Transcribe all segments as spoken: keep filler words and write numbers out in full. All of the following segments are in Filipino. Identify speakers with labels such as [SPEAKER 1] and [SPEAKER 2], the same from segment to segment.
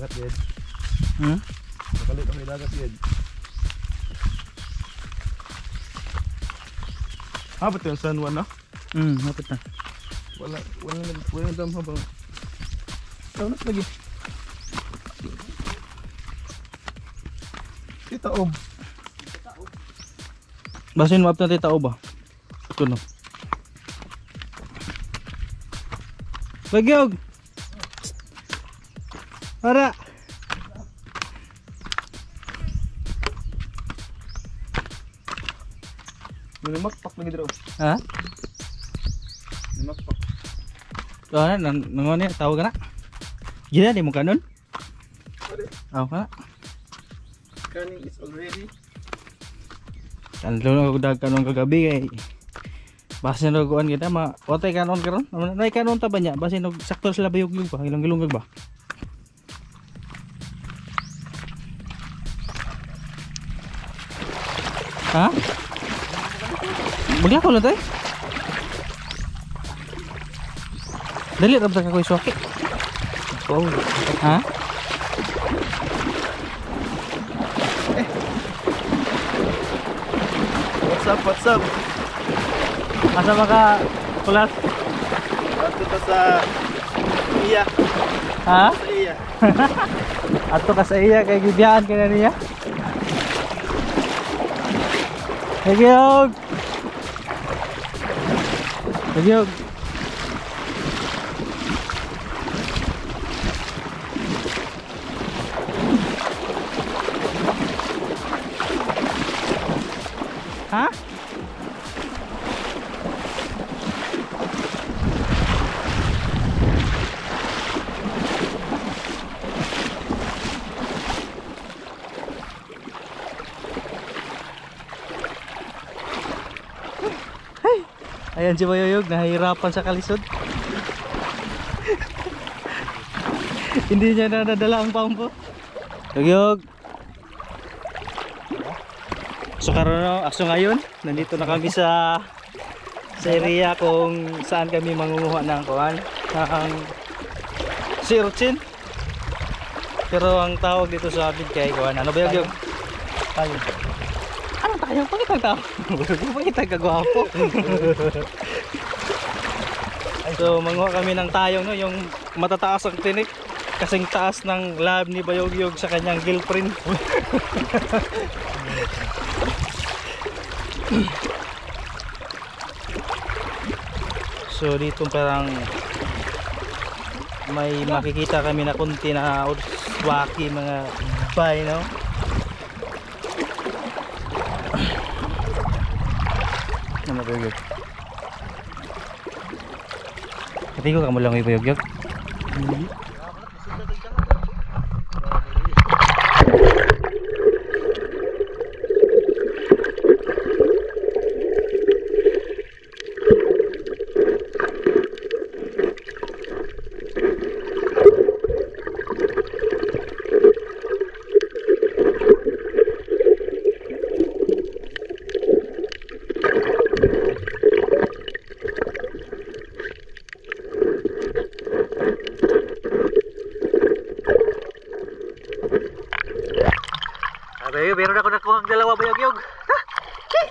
[SPEAKER 1] dagat yan.
[SPEAKER 2] Hmm?
[SPEAKER 1] Makalit ang dagat yan. Ah, ba't yung San Juan na?
[SPEAKER 2] Hmm, hapit na.
[SPEAKER 1] Wala, wala na, wala na damha bang. Tao na lagi. Kita om.
[SPEAKER 2] Basin mo up na tao ba? Kuno. Bagyog. Para.
[SPEAKER 1] Lumakpak lagi dito.
[SPEAKER 2] Ha?
[SPEAKER 1] Lumakpak.
[SPEAKER 2] Oh, na nang nang ni tahu kana? Gila di mo kanon? Oh, kana.
[SPEAKER 1] Kanin is already.
[SPEAKER 2] Kan lo udah kanon kagabi kay basin no kuan kita ma ote kanon karon. Nay kanon ta banyak basin no sakto sila bayog-yog ba? Ilong-ilong ba? Ha? Bagla ko lang tayo. Dali ra ba ka ko isoke? Oh. Ha?
[SPEAKER 1] What's up, what's up?
[SPEAKER 2] Asa maka kulat?
[SPEAKER 1] Ato ta sa iya.
[SPEAKER 2] Ha?
[SPEAKER 1] Sa iya.
[SPEAKER 2] Ato ka sa iya kay gibiyaan ka na niya. Nagyog. Nagyog. Ha? Ayan si Bayoyog, nahihirapan sa kalisod. Hindi niya na nadala ang pampo. Yogyog. So karon no, aso ngayon, nandito na kami sa sa area kung saan kami mangunguha ng kuan, ng sirchin. Pero ang tawag dito sa amin kay kuan, ano ba Yogyog? Tayo. Ano tayo? Bakit ang tao? Bakit ang kagwapo? So manguha kami ng tayong no, yung matataas ang tinik. Kasing taas ng lab ni Bayogyog sa kanyang girlfriend. So dito parang may makikita kami na kunti na uswaki mga bay, no? Ano ba Bayogyog? Pati ko kamu lang yung Bayogyog. Hmm. Abe, meron ako nakuha ang dalawa Bayogyog. Ha? Okay.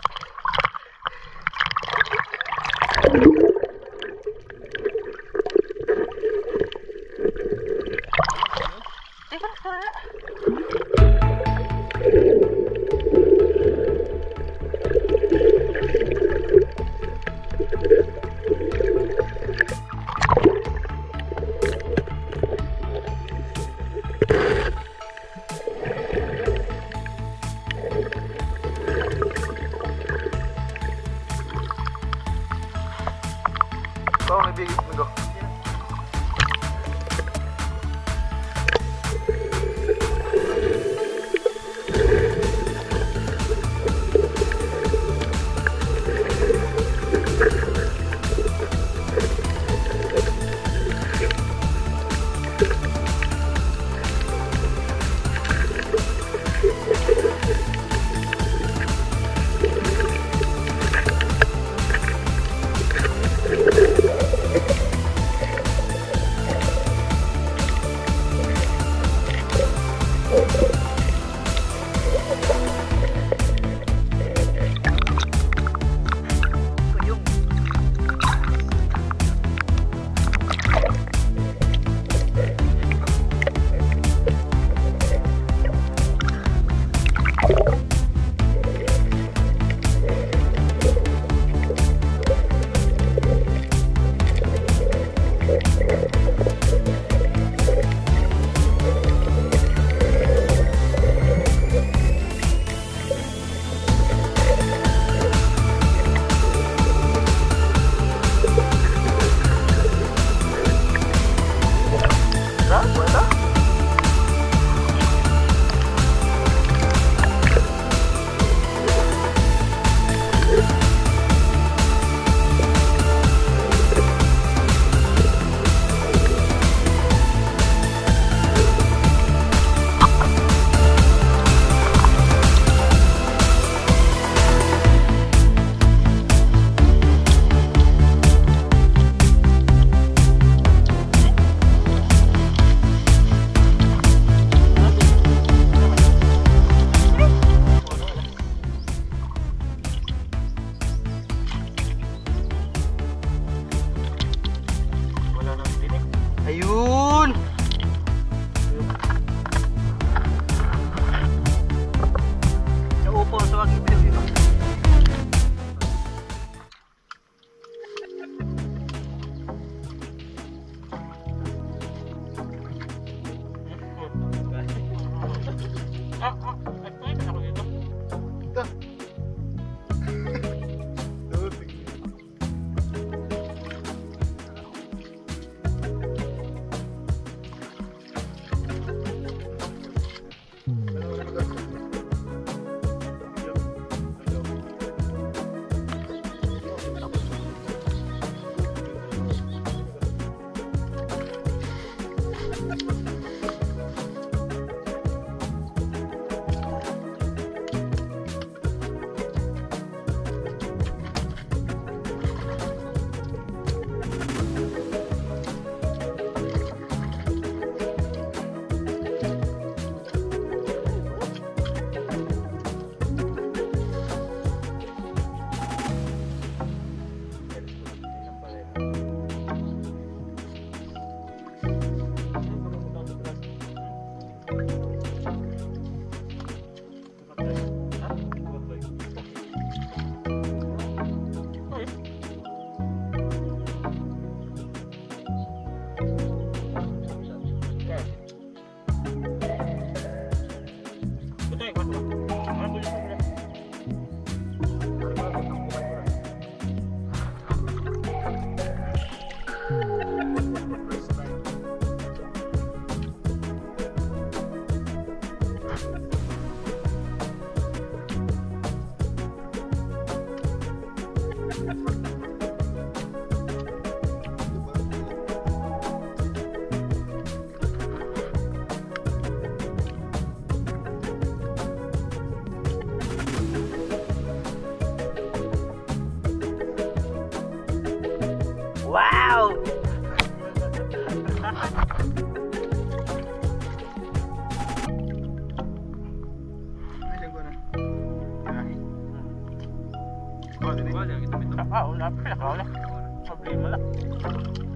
[SPEAKER 1] Ah, wala pa na kawala. Problema lang.